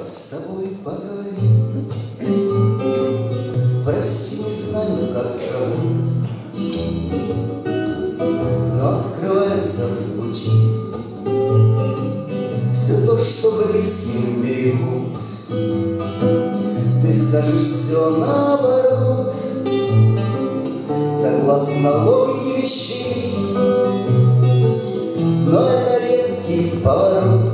с тобой поговорить. Прости, не знаю, как зовут, но открывается в пути все то, что близким берегут. Ты скажешь все наоборот, согласно логике вещей, но это редкий поворот,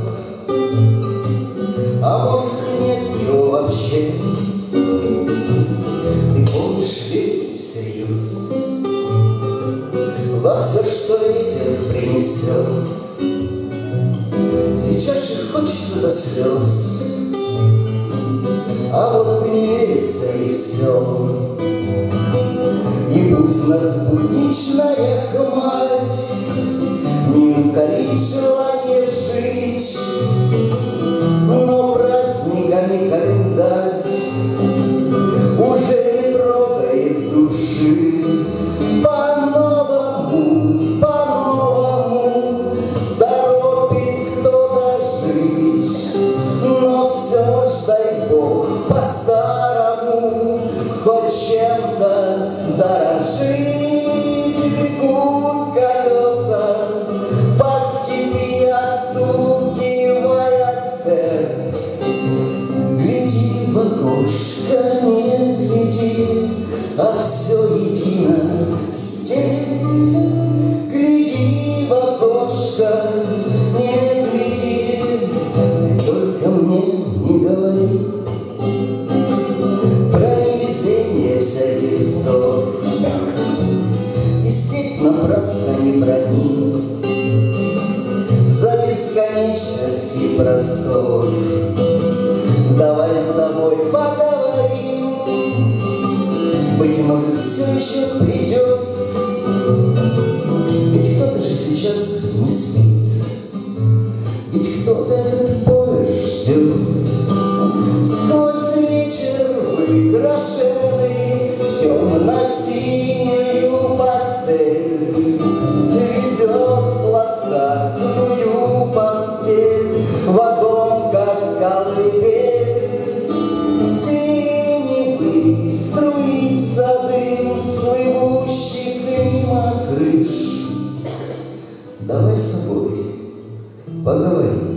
а может и нет его вообще. Ты помнишь, верь всерьез во все, что ветер принесет. Сейчас же хочется до слез, а вот не верится и все. И пусть нас будничная хмарь не укорит желание жить, но праздниками календарь уже не трогает души. По-новому, по-новому торопит кто-то жить, но все ж, дай Бог, по-старому хоть чем-то дорожить. Бегут колеса по степи, отстукивая степ. Гляди в окошко, не гляди, а все едино степь. Гляди в окошко, не гляди, и только мне не говори про невезение всяких сто. И степь напрасно не брони за бесконечность и простор. Давай с тобой поговорим, быть может, все еще придет. Ведь кто-то же сейчас не спит, ведь кто-то этот поезд ждет. Сквозь вечер выкрашенный в темно-синюю пастель везет плацкартную постель, вагон как колыбель. Синевый струится дым с плывущих мимо крыш. Давай с тобой поговорим.